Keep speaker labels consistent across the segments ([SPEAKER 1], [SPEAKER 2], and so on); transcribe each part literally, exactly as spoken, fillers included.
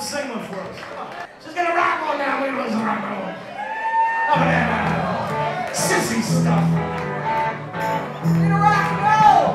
[SPEAKER 1] sing one for us. She's gonna rock on now. We was rock on. Up and down. Sissy stuff. We're gonna rock and roll.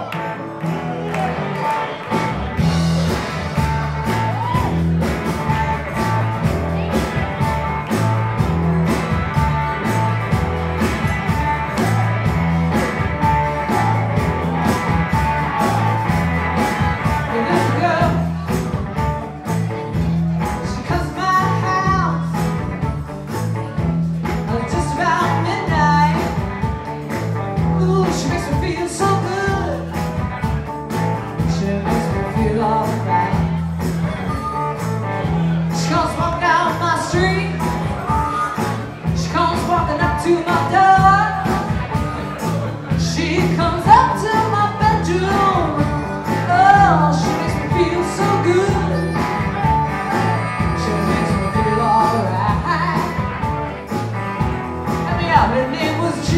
[SPEAKER 1] To my door, she comes up to my bedroom. Oh, she makes me feel so good. She makes me feel alright. Let me out, her name was G.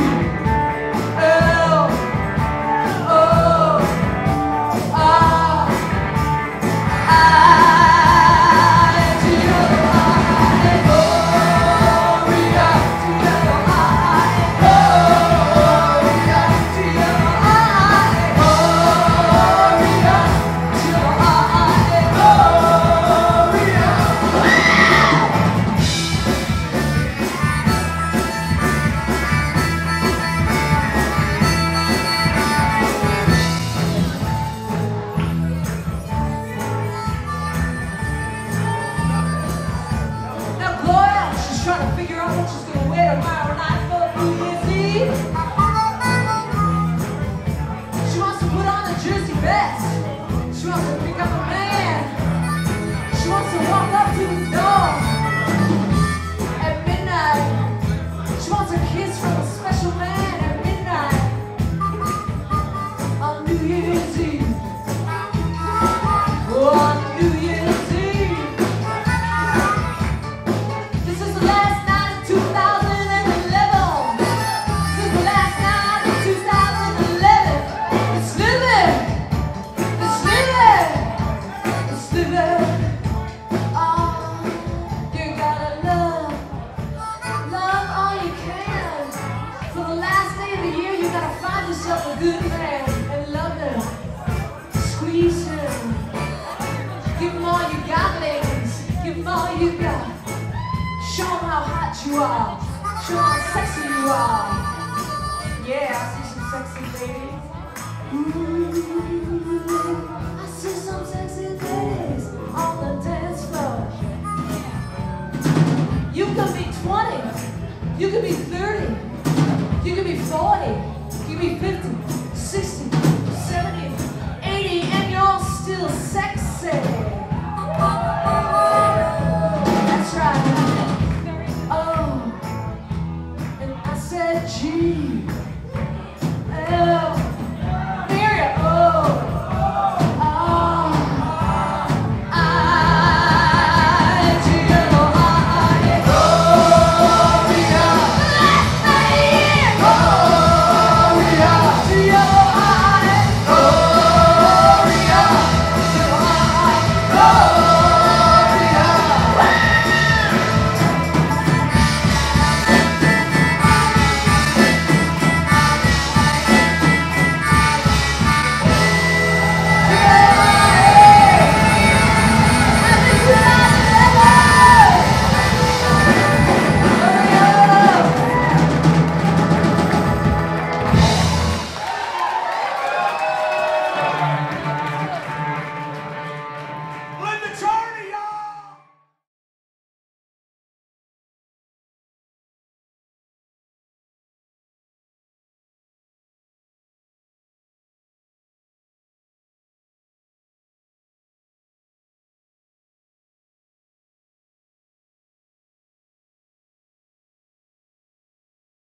[SPEAKER 1] L. O. R. I. You are, show how sexy you are. Yeah, I see some sexy ladies. Ooh, I see some sexy ladies. Oh,